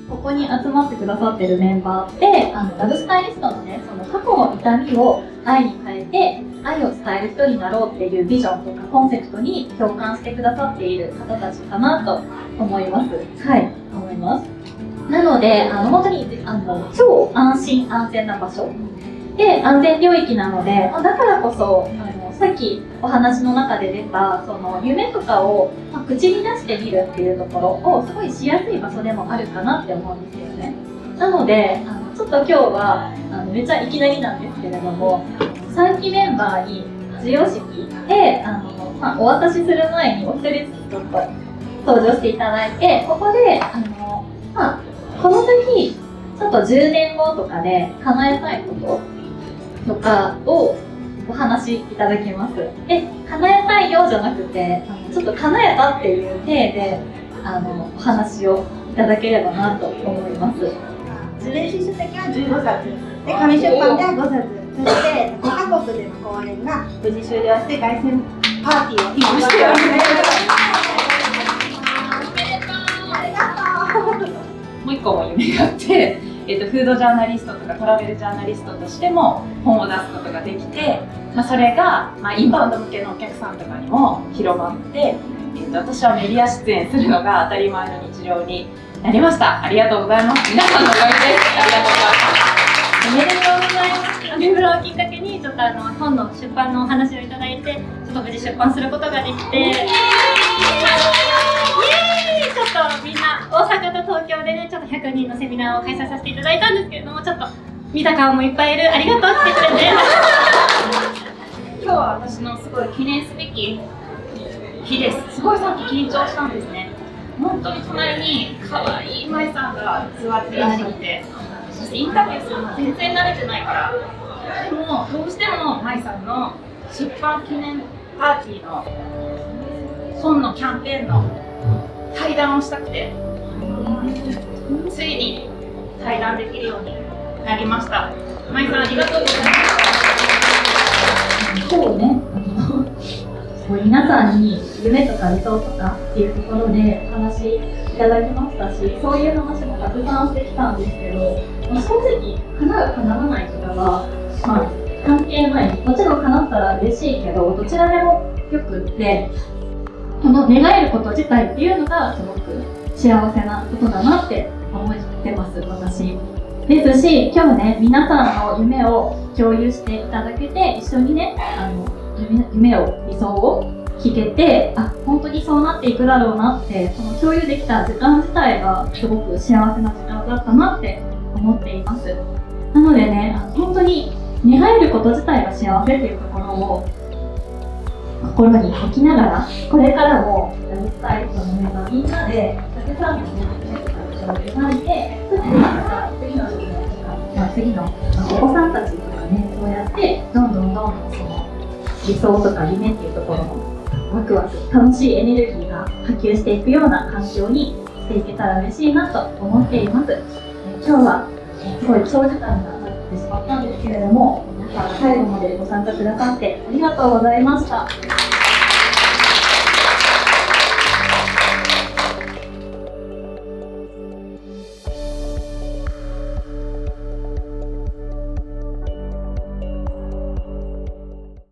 ここに集まってくださってるメンバーってラブスタイリストのね、その過去の痛みを愛に変えて愛を伝える人になろうっていうビジョンとかコンセプトに共感してくださっている方たちかなと思います。はい、思います。なので本当に超安心安全な場所で安全領域なので、だからこそさっきお話の中で出たその夢とかを口に出してみるっていうところをすごいしやすい場所でもあるかなって思うんですよね。なのでちょっと今日はめっちゃいきなりなんですけれども、3期メンバーに授与式でお渡しする前にお一人ずつちょっと登場していただいて、ここでこの先ちょっと10年後とかで叶えたいこととかをお話しいただきます。叶えたいよじゃなくてちょっと叶えたっていう体でお話をいただければなと思います。 図面書籍は15冊で、紙出版では5冊、そして5カ国での講演が無事終了して凱旋パーティーを今しております。ありがとう。 もう一個も夢があって、フードジャーナリストとかトラベルジャーナリストとしても本を出すことができて、それが、インバウンド向けのお客さんとかにも広まって、私はメディア出演するのが当たり前の日常になりました。ありがとうございます。皆さんのおかげです。ありがとうございます。 おめでとうございます。メブロをきっかけにちょっと本の出版のお話をいただいて、ちょっと無事出版することができて、イエーイ、ちょっとみんな大阪と東京でね、ちょっと100人のセミナーを開催させていただいたんですけれども、ちょっと見た顔もいっぱいいる。ありがとう、来てくれて。 今日は私のすごい記念すべき日です。すごいさっき緊張したんですね。本当に隣に可愛い舞さんが座っていらっしゃって、そしてインタビューするの全然慣れてないから、でもどうしても舞さんの出版記念パーティーの本のキャンペーンの対談をしたくて、ついに対談できるようになりました。舞さん、ありがとうございます。 今日ね皆さんに夢とか理想とかっていうところでお話いただきましたし、そういう話もたくさんしてきたんですけど、正直叶う叶わないとかは、関係ない。もちろん叶ったら嬉しいけど、どちらでもよくって、この願えること自体っていうのがすごく幸せなことだなって思ってます、私。ですし、今日ね、皆さんの夢を共有していただけて、一緒にね、夢を理想を聞けて、本当にそうなっていくだろうなって、その共有できた時間自体がすごく幸せな時間だったなって思っています。なのでね、本当に願えること自体が幸せっていうところを心に置きながら、これからもラブスタイリストのメンバーみんなでたくさんの夢とかを描いて、そしてまた次の夢とか、次のお子さんたちとかね、そうやってどんどんその理想とか夢っていうところのワクワク楽しいエネルギーが波及していくような環境にしていけたら嬉しいなと思っています。今日はすごい長時間が経ってしまったんですけれども、皆さん最後までご参加くださってありがとうございました。